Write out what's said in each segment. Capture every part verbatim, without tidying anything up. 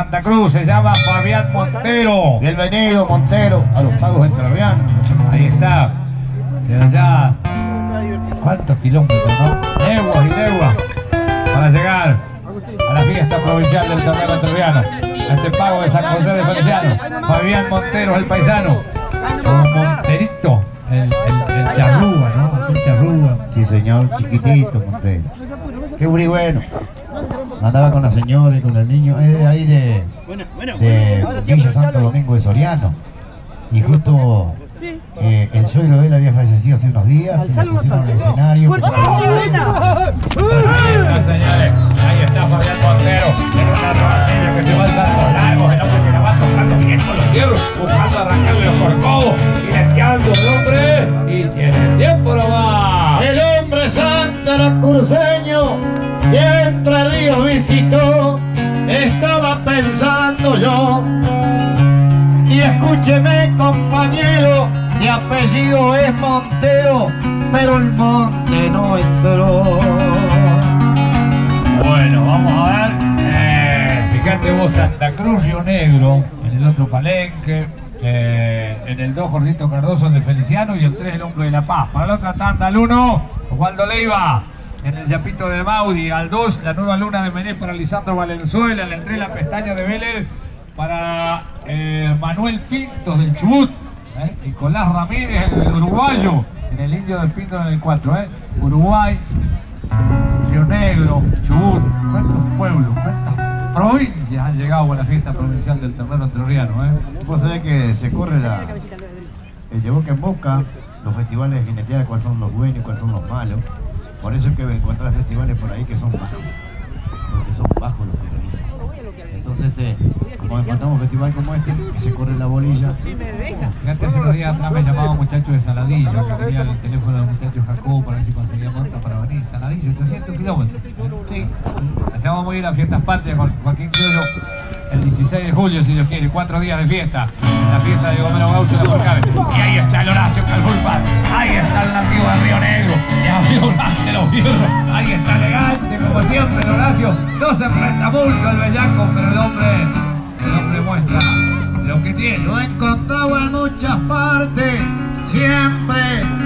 Santa Cruz, se llama Fabián Montero. Bienvenido, Montero, a los pagos entrerrianos. Ahí está, de allá, ¿cuántos kilómetros, no? Leguas y leguas para llegar a la fiesta provincial del torneo entrerriano. A este pago de San José de Feliciano. Fabián Montero es el paisano. Como Monterito, el, el, el charrúa, ¿no? El charrúa. Sí, señor, chiquitito, Montero. Qué muy bueno. Andaba con la señora y con el niño, es de ahí de, de Villa Santo Domingo de Soriano. Y justo eh, el suegro de él había fallecido hace unos días y le pusieron en el escenario. Ahí está, señores, ahí está Fabián Montero, en una rodilla que se va alzando largos, el hombre que la va tocando bien con los hierros, buscando arrancarle los corcovos, jineteando el hombre, y tiene tiempo nomás. El hombre santaracruceño que Entre Ríos visitó, estaba pensando yo. Y escúcheme, compañero, mi apellido es Montero, pero el monte no entró. Bueno, vamos a ver. Eh, fíjate vos, Santa Cruz, Río Negro, en el otro Palenque, eh, en el dos Jordito Cardoso, el de Feliciano, y el tres el Hombre de la Paz. Para la otra tanda, al uno, Osvaldo Leiva, en el Yapito de Maudi, al dos, la Nueva Luna de Menés para Lisandro Valenzuela, en el tres, la Pestaña de Vélez para eh, Manuel Pintos del Chubut, ¿eh? Nicolás Ramírez, el uruguayo, en el Indio del Pinto en el cuatro, ¿eh? Uruguay, Río Negro, Chubut, cuántos pueblos, cuántas provincias han llegado a la fiesta provincial del torneo entrerriano, ¿eh? Vos sabés que se corre la, el de boca en boca, los festivales de jineteada, cuáles son los buenos y cuáles son los malos. Por eso es que encontrar festivales por ahí que son bajos, porque son bajos los jinetes. Entonces, este, como encontramos un festival como este, que se corre la bolilla. Fíjate, hace unos días atrás me llamaba un muchacho de Saladillo, que tenía el teléfono del muchacho Jacobo para ver si conseguía monta para venir. Saladillo, ochocientos kilómetros. Sí. Hacíamos muy bien las fiestas patrias con Joaquín Criollo el dieciséis de julio, si Dios quiere, cuatro días de fiesta. La fiesta de Gomero Gaucho de la Porcave. Y ahí está el Horacio Calfulpa, ahí está el nativo de Río Negro, y abrió grande los fierros. Ahí está elegante, como siempre, el Horacio. No se enfrenta mucho el bellaco, pero el hombre, el hombre muestra lo que tiene. Lo he encontrado en muchas partes, siempre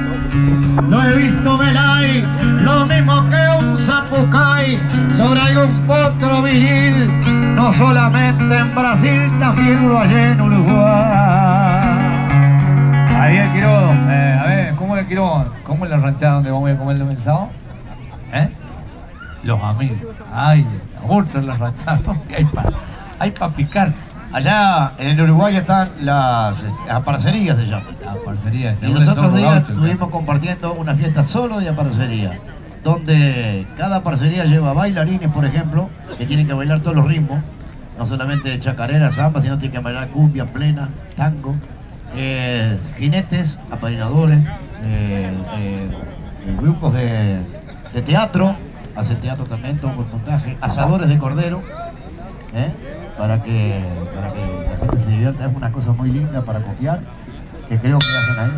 lo he visto velay, lo mismo que un zapucay sobre algún potro viril, no solamente en Brasil, también lo hay en Uruguay. Ahí el Quirodo, eh, a ver, ¿cómo es el Quirodo? ¿Cómo es la ranchada donde vamos a comer el sábado? ¿Eh? Los amigos. Ay, mucho en la ranchada, hay para hay pa picar. Allá en el Uruguay están las, las aparcerías de llaman. Las aparcerías. Y los otros días estuvimos compartiendo una fiesta solo de aparcería, donde cada aparcería lleva bailarines, por ejemplo, que tienen que bailar todos los ritmos, no solamente chacarera, samba, sino tienen que bailar cumbia, plena, tango, eh, jinetes, apadrinadores, eh, eh, grupos de, de teatro, hacen teatro también, todo por montaje, asadores de cordero, ¿eh? para, que, para que la gente se divierta. Es una cosa muy linda para copiar, que creo que hacen ahí.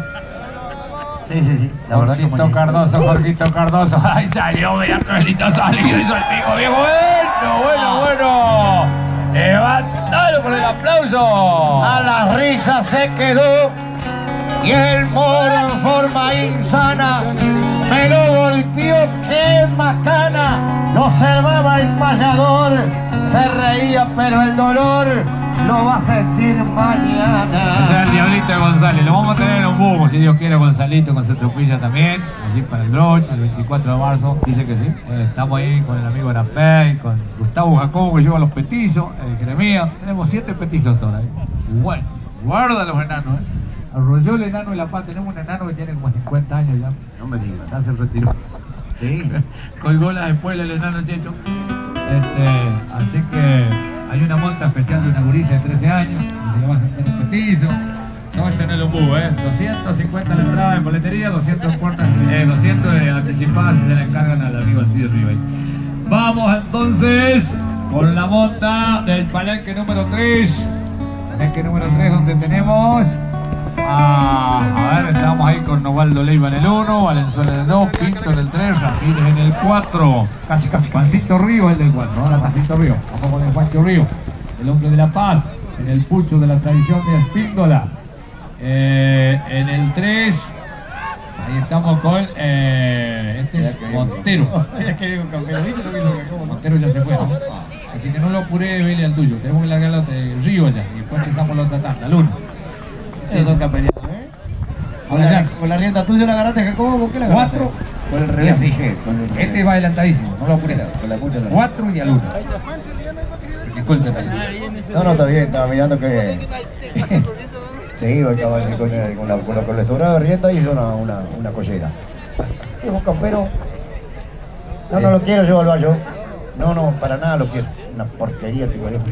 Sí, sí, sí, la verdad que Jorgito Cardoso, Jorgito Cardoso, ahí salió, mira que bonito salió, hizo el pico, viejo, bueno, bueno, bueno, levantalo con el aplauso. A la risa se quedó y el moro en forma insana me lo golpeó, qué macana, lo observaba el payador, se reía pero el dolor lo va a sentir mañana. Ese es el Diablito de González, lo vamos a tener en un buco, si Dios quiere, Gonzalito con su trupilla también, allí para el broche, el veinticuatro de marzo. Dice que sí. Eh, estamos ahí con el amigo Arapey, con Gustavo Jacobo que lleva los petizos, el Jeremías, tenemos siete petizos todavía. Bueno, guarda los enanos, eh. Arrolló el enano de La Paz, tenemos un enano que tiene como cincuenta años ya. No me digas. Ya se retiró. Sí. Colgó las espuelas el enano Checho. Este, así que hay una monta especial de una gurisa de trece años, que le va a sentar el petizo. No, este no es el ombú, ¿eh? doscientos cincuenta la entrada en boletería, doscientos puertas, eh, doscientos eh, anticipadas y se la encargan al amigo Alcides Ribey. Vamos entonces con la monta del palenque número tres. Palenque número tres, donde tenemos a, a ver, estamos ahí con Osvaldo Leiva en el uno, Valenzuela en el dos, Pinto en el tres, Ramírez en el cuatro. Casi, casi, casi. Juancito Río es el del cuatro, ahora Juancito Río. Vamos con el Juancho Río. el hombre de La Paz. En el pucho de la tradición de Espíndola. Eh, en el tres, ahí estamos con eh, este es Montero. Montero ya se fue, ¿no? Así que no lo apuré, Billy, al tuyo. Tenemos que largarlo de Río allá y después empezamos la otra tanda, Luna. Es dos campeonatos, ¿eh? Con la, con la rienda tuya la agarraste, ¿cómo? ¿Con qué la agarraste? Cuatro. Con el reloj. Sí. Con el reloj. Este va adelantadísimo, no lo apuré. Con la punta de la Cuatro y al uno. Disculpe. No, no, está bien, estaba mirando que se iba el caballo con, el, con, la, con lo que le sobraba de rienda, hizo una, una, una collera. Sí, un campero. No, no lo quiero yo al vallo. No, no, para nada lo quiero. Una porquería, tipo yo.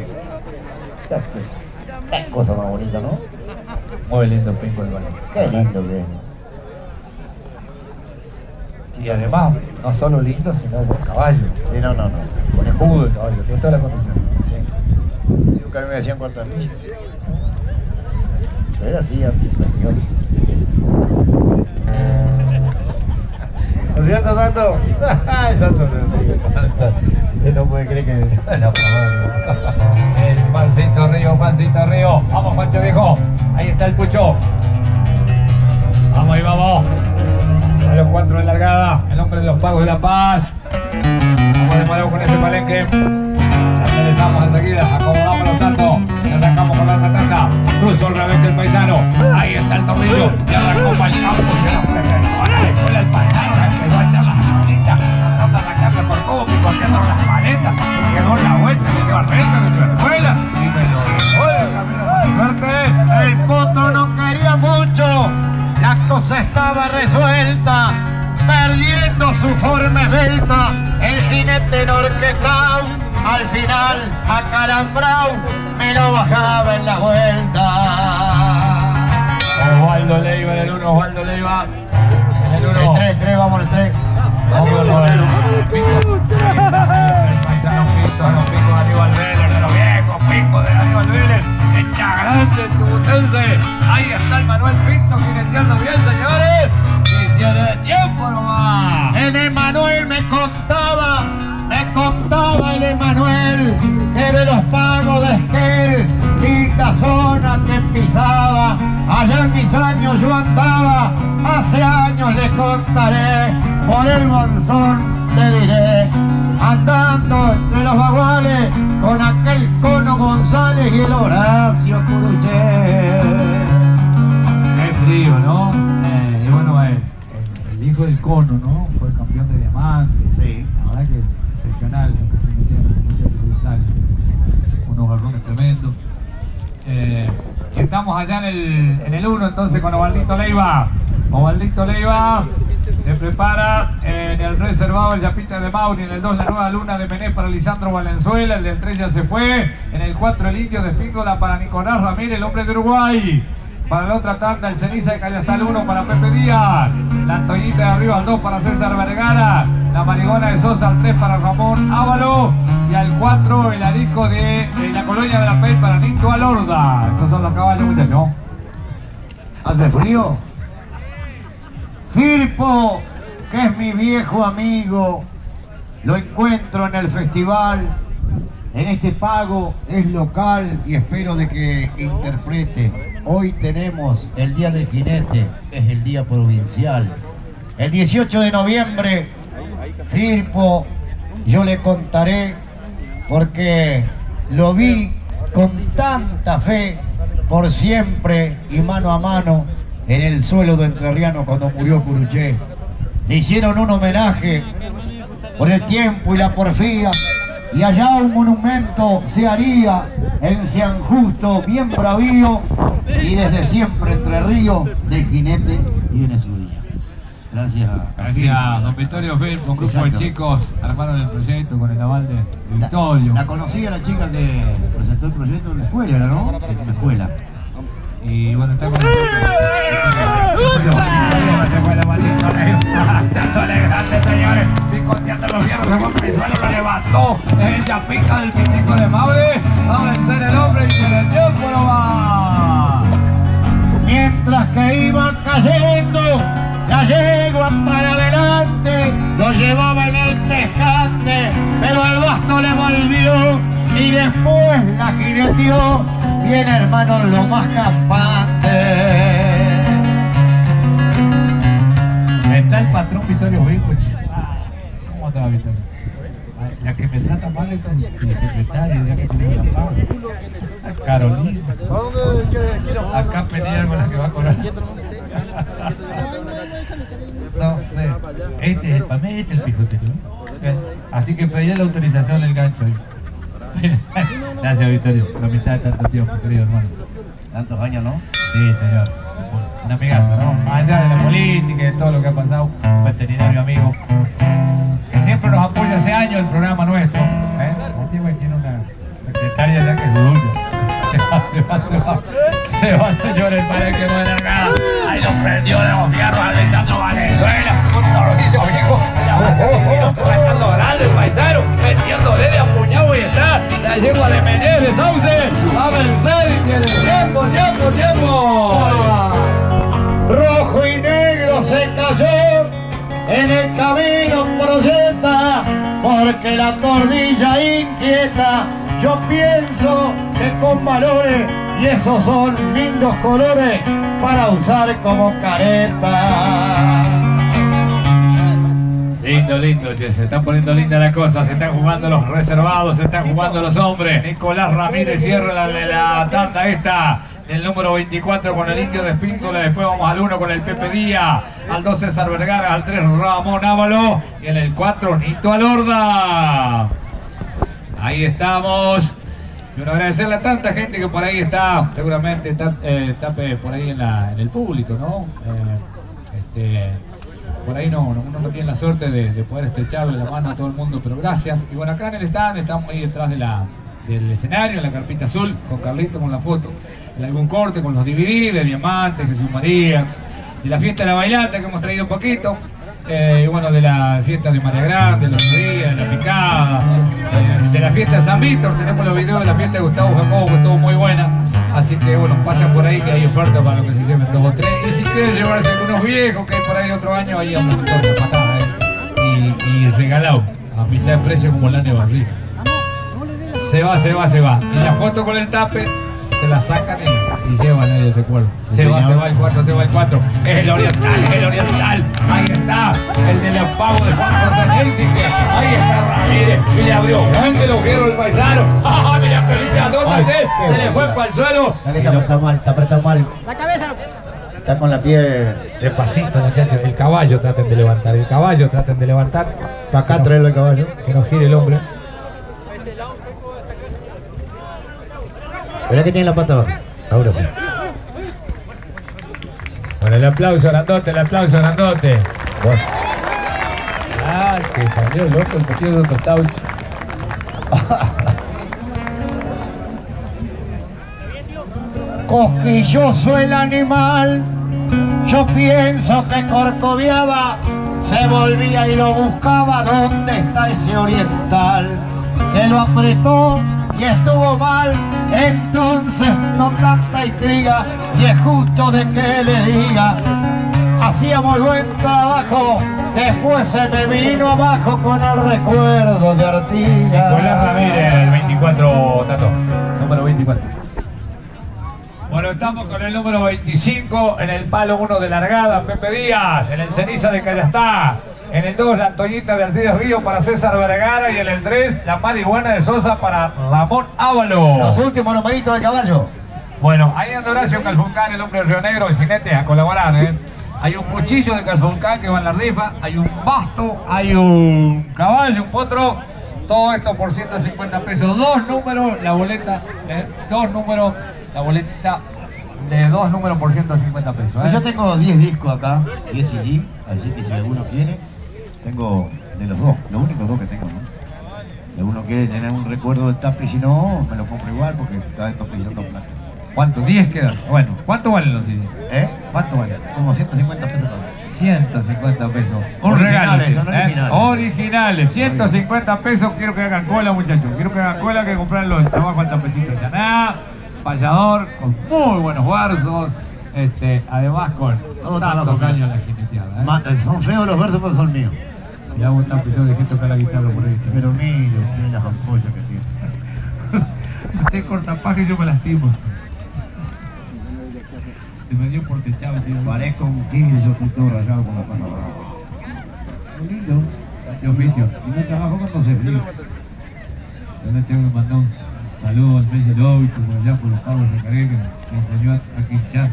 Qué cosa más bonita, ¿no? Muy lindo pingo el balón. Qué lindo que es. Y además, no solo lindo, sino buen caballo. Sí, no, no, no. Con escudo el caballo, tiene toda la condición. Sí. Digo que a mí me decían cuarto de milla. Pero era así, precioso. ¿No es cierto, Santo? Ay, Santo, él no puede creer que... No, el Juancito Río, Juancito Río. Vamos, Juancho Viejo. Ahí está el pucho. Vamos, ahí vamos. A los cuatro de largada. El hombre de los pagos de La Paz. Vamos de nuevo con ese palenque. Ya regresamos enseguida. Acomodamos los tantos. Y arrancamos con la otra tanda. Cruzo al revés del paisano. Ahí está el tornillo. Y arrancó para el campo. Y la presentó a la escuela el paisano. Empezó a echar las manitas. Tratando de arrancarle por todo. Picoteando las maletas. Llegó la vuelta. Le dio al resto. Le dio a la escuela. Y me lo dejó de camino para suerte. El potro no quería mucho. La cosa estaba resuelta, perdiendo su forma esbelta, el jinete norquetao, al final acalambrao, me lo bajaba en la vuelta. Osvaldo Leiva en el uno, Osvaldo Leiva en el uno. El tres, el tres, vamos el tres. Vamos con el pico. El paisano Pito, los picos de Aníbal Vélez, de los viejos picos de Aníbal Vélez. Echa grande el tubutense. Ahí está el Manuel Pinto jineteando bien, señores. Y tiene tiempo nomás. El Emanuel me contaba, me contaba el Emanuel, que de los pagos de Esquel, linda zona que pisaba. Allá en mis años yo andaba, hace años le contaré, por el bolsón le diré, andando entre los baguales con aquel Cono González y el Horacio Curuché. Qué trío, ¿no? Eh, y bueno, eh, el, el hijo del Cono, ¿no? Fue el campeón de diamante. Sí. La verdad que excepcional lo que se metían los muchachos brutales. Unos garrones tremendos. Eh, y estamos allá en el en el uno entonces con Ovaldito Leiva. Ovaldito Leiva se prepara en el reservado el Yapita de Mauri, en el dos la nueva luna de Menés para Lisandro Valenzuela, el del tres ya se fue, en el cuatro el Indio de Espíndola para Nicolás Ramírez, el hombre de Uruguay. Para la otra tanda el Ceniza de Cayastal uno para Pepe Díaz, la Antoñita de arriba al dos para César Vergara, la Marigona de Sosa al tres para Ramón Ávalo y al cuatro el Arico de, de la Colonia de la Pel para Nito Alorda. Esos son los caballos, muchachos. ¿Hace frío? Firpo, que es mi viejo amigo, lo encuentro en el festival, en este pago es local y espero de que interprete. Hoy tenemos el Día del Jinete, es el día provincial. El dieciocho de noviembre, Firpo, yo le contaré porque lo vi con tanta fe, por siempre y mano a mano, en el suelo de Entrerriano cuando murió Curuché. Le hicieron un homenaje por el tiempo y la porfía, y allá un monumento se haría en San Justo, bien bravío, y desde siempre Entre Ríos de jinete tiene su día. Gracias a... Gracias, don Vittorio Firpo, un grupo Exacto. de chicos armaron el proyecto con el aval de La, Vittorio. la conocí a la chica que presentó el proyecto en la escuela, ¿no? Sí, en la escuela. Y bueno, está con nosotros. Se fue la maldita Leiva. Dándole grande, señores. Picoteando los fierros, se fue al suelo, lo levantó. Es ella pica del pitico de Maure. Va a vencer el hombre y se le dio por va. Mientras que iba cayendo la yegua para adelante, lo llevaba en el pescante, pero el basto le volvió y después la jineteó, bien hermano lo más campante. Está el patrón Vittorio Vicuch. ¿Cómo está Vittorio? La que me trata mal es la secretaria, ya que tiene la paga. Carolina. Acá pelea con la que va a cobrar. No sé. Este es el Pamé, este es el pijotero. Así que pedí la autorización del gancho. Gracias, Vittorio, por la amistad de tanto tiempo, querido hermano. Tantos años, ¿no? Sí, señor. Un amigazo, ¿no? Más allá de la política y de todo lo que ha pasado, un veterinario amigo que siempre nos apoya hace años el programa nuestro. ¿eh? Martín tiene una secretaria ya que es dulce. Se va, se va, se va. Se va, señor, el padre que no es acá. Ahí lo prendió de los fierros Alessandro Valenzuela. Con todos los hijos viejos. La va bajando grande el paisano. Metiéndole de apuñado y está. La yegua de Menéndez Sauce. Va a vencer y tiene tiempo, tiempo, tiempo. Rojo y negro se cayó, en el camino proyecta, porque la cordilla inquieta. Yo pienso que con valores, y esos son lindos colores para usar como careta. Lindo, lindo, che, se están poniendo linda la cosa, se están jugando los reservados, se están jugando los hombres. Nicolás Ramírez cierra la, la tanda esta. El número veinticuatro con el Indio de Espíndola, después vamos al uno con el Pepe Díaz, al dos César Vergara, al tres Ramón Ávalo y en el cuatro Nito Alorda. Ahí estamos. Y bueno, agradecerle a tanta gente que por ahí está, seguramente está, eh, está por ahí en, la, en el público, ¿no? Eh, este, por ahí no, uno no tiene la suerte de, de poder estrecharle la mano a todo el mundo, pero gracias. Y bueno, acá en el stand estamos ahí detrás de la, del escenario, en la carpita azul, con Carlito con la foto. En algún corte con los D V D de Diamante, Jesús María, de la fiesta de la bailanta que hemos traído un poquito, eh, y bueno, de la fiesta de María Grande, de los días, de la picada, eh, de la fiesta de San Víctor. Tenemos los videos de la fiesta de Gustavo Jacobo, que estuvo muy buena, así que bueno, pasen por ahí que hay oferta para lo que se lleven dos o tres, y si quieren llevarse algunos viejos que hay por ahí de otro año, ahí vamos a meter la patada, eh, y, y regalado, a mitad de precio como la Nevarri. Se va, se va, se va, y la foto con el tape se la sacan y, y llevan ahí el recuerdo. Se Sí, va, señor. se va el cuatro, se va el cuatro. Es el oriental, es el oriental. Ahí está, el del apago de Juan José Helsinki. Ahí está Ramírez. Y le abrió grande los fierros el paisano. ¡Ah, mira, pelita, ¿dónde Ay, se? qué Se le fue bueno. para el suelo. Dale, está apretado mal, está apretado mal. La cabeza. Está con la pie. Despacito, muchachos. El caballo traten de levantar. El caballo traten de levantar. Para acá traerlo el caballo. Que no gire el hombre. Verá que tiene la pata abajo. Ahora sí. Bueno, el aplauso grandote, el aplauso grandote. Bueno. Ah, que salió loco el partido de Otto Stauch. Cosquilloso el animal, yo pienso que corcoviaba, se volvía y lo buscaba. ¿Dónde está ese oriental? Que lo apretó y estuvo mal, entonces no tanta intriga, y es justo de que le diga, hacíamos buen trabajo, después se me vino abajo con el recuerdo de Artigas. Nicolás Ramírez, el veinticuatro, Tato, número veinticuatro. Bueno, estamos con el número veinticinco, en el palo uno de largada, Pepe Díaz, en el ceniza de Callastá, en el dos, la Antoñita de Alcides Río para César Vergara, y en el tres, la marihuana de Sosa para Ramón Ávalo. Los últimos numeritos del caballo. Bueno, ahí anda Horacio Calfuncán, el hombre de Río Negro, el jinete, a colaborar, ¿eh? Hay un cuchillo de Calfuncán que va en la rifa, hay un basto, hay un caballo, un potro, todo esto por ciento cincuenta pesos, dos números, la boleta, ¿eh? Dos números, la boletita de dos números por ciento cincuenta pesos, ¿eh? Pues yo tengo diez discos acá, diez C D, así que si alguno quiere, tengo de los dos, los únicos dos que tengo, ¿no? Si alguno quiere tener un recuerdo del tape, si no, me lo compro igual porque está desperdiciando plata. ¿Cuánto? diez quedan. Bueno, ¿cuánto valen los C D? ¿Eh? ¿Cuánto valen? Como ciento cincuenta pesos cada uno. ciento cincuenta pesos. Un Originales, regalo. son ¿eh? originales. Originales. ciento cincuenta pesos. Quiero que hagan cola, muchachos. Quiero que hagan cola, que comprarlo abajo al tapecito de Taná. Payador, con muy buenos versos. Este, además con Todo tantos trabajo, años la jineteada. ¿eh? Ma- Son feos los versos, pero son míos. Ya vos estás pensando de que tocar la guitarra por ahí. Pero mire, mire las ampollas que tiene. Usted corta paja y yo me lastimo. Se me dio por techado, tío. Parezco un tigre, yo estoy todo rayado con la pata brava. Muy lindo. De oficio. Y no trabajo cuando hace frío. Yo le tengo que mandar un saludo al Messi Lovich, por allá por los Pablos de Cargué, que me enseñó a, a quinchar.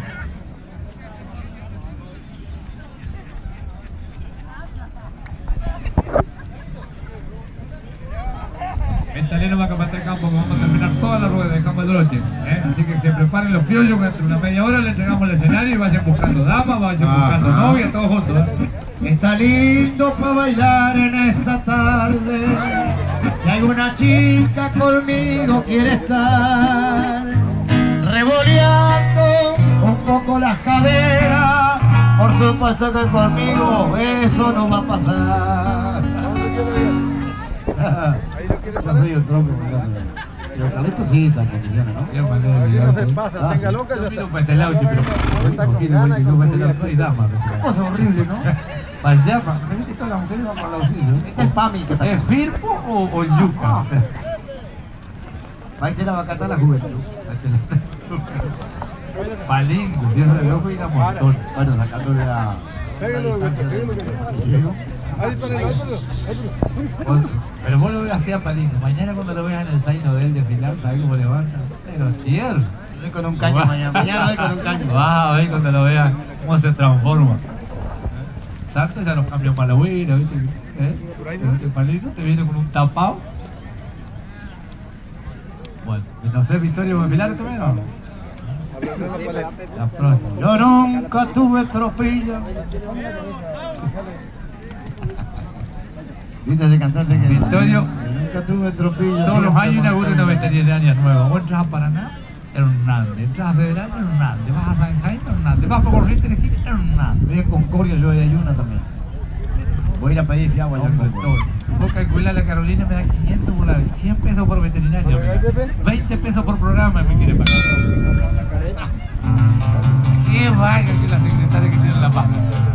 Ventanero va a cambiar el campo, que vamos a terminar toda la rueda de campo de broche, ¿eh? Así que se preparen los piollos, que entre una media hora le entregamos el escenario y vayan buscando damas, vayan Ajá. buscando novias, todos juntos, ¿eh? Está lindo para bailar en esta tarde. Si hay una chica conmigo quiere estar revoleando un poco las caderas. Por supuesto que conmigo eso no va a pasar. Yo soy un tronco, mirando. Pero Carlito sí está en condiciones, ¿no? Qué manera de No llegar, se ¿eh? pasa, tenga loca, Yo ya miro está. para este lado, che, pero Está con imagino, ganas, güey, que yo con para este lado no hay juguete. damas. Cosa horrible, ¿no? Para allá, para me dice que todas las mujeres van para el lado suyo. Este es el Pami que está ¿Es acá. Firpo o, o Yuca? Ahí te la va a catar la juventud. Palingo, cierra el ojo y la montón. Bueno, sacándole a... Pégalo, a distancia pégalo, de- pégalo. Ahí, ponelo, ahí, ponelo, ahí, ponelo. Vos- Pero vos lo veas así a Palingo. Mañana cuando lo veas en el zaino de él desfilar, ¿sabes cómo levanta? Pero tierno. Estoy con un caño mañana. Mañana voy con un caño. Vas a ver cuando lo veas cómo se transforma. Santos ya los cambió para la huila, ¿viste? ¿Eh? Pero este Palingo te viene con un tapado. Bueno, no sé, Victoria, ¿va a desfilar esto menos? Hablando de la paleta. La próxima. Yo nunca tuve tropilla. ¿Viste ese cantante que... Victorio, Nunca tuve tropilla. todos los siempre años inaugura una montaña. veterinaria nueva. Vos entras a Paraná, Hernández. Entras a Federal, Hernández. Vas a San Jaime, Hernández. Vas por Corrientes, Hernández. Voy a Concordia, yo de Ayuna también. Voy a ir a pedir fiagua allá en Hombre, Concordia. todo. Vos calculás, la Carolina me da quinientos por la vez, cien pesos por veterinaria, mira. veinte pesos por programa me quiere pagar. Qué vaya que la secretaria que tiene en La Paz.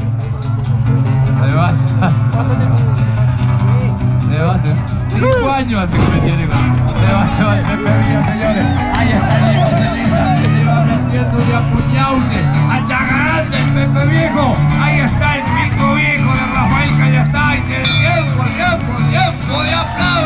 Se va, se va, se va, se va. Se va, se va. Cinco años hace que me tiene con... Se va, se va, se perdió, señores. Ahí está el viejo, se va metiendo de apuñaute. ¡Achagarante el Pepe Viejo! Ahí está el pico viejo de Rafael, que ya está. Y que tiempo, tiempo, tiempo de aplausos.